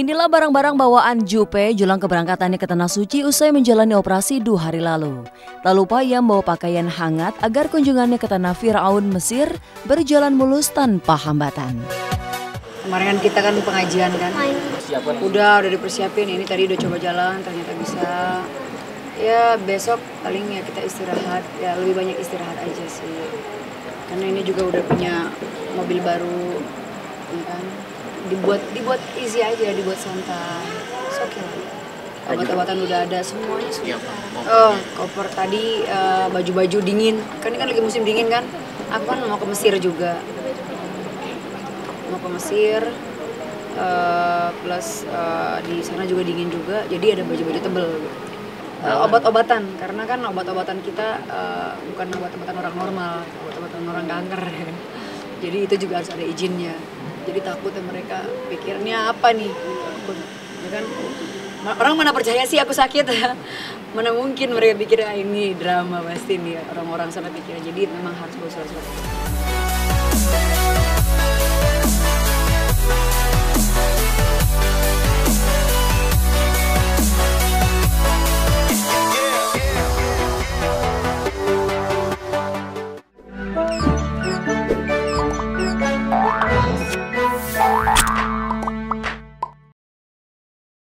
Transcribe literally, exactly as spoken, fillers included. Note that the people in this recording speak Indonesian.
Inilah barang-barang bawaan Jupe jelang keberangkatannya ke Tanah Suci usai menjalani operasi dua hari lalu. Tak lupa ia membawa pakaian hangat agar kunjungannya ke Tanah Firaun Mesir berjalan mulus tanpa hambatan. Kemarin kan kita kan pengajian kan, udah udah dipersiapin, ini tadi udah coba jalan ternyata bisa. Ya besok paling ya kita istirahat, ya lebih banyak istirahat aja sih. Karena ini juga udah punya mobil baru, ya kan. dibuat dibuat easy aja, dibuat santai. Oke lah. Obat-obatan udah ada semuanya sudah. Oh, koper tadi uh, baju-baju dingin. Kan ini kan lagi musim dingin kan. Aku kan mau ke Mesir juga. Mau ke Mesir. Uh, plus uh, di sana juga dingin juga. Jadi ada baju-baju tebel. Uh, obat-obatan karena kan obat-obatan kita uh, bukan obat-obatan orang normal, obat-obatan orang kanker. Jadi itu juga harus ada izinnya. Jadi takutnya mereka pikirnya apa nih, ya kan? Orang mana percaya sih aku sakit, mana mungkin mereka pikir ah, ini drama pasti nih orang-orang sana pikirnya. Jadi memang harus bawa surat-surat.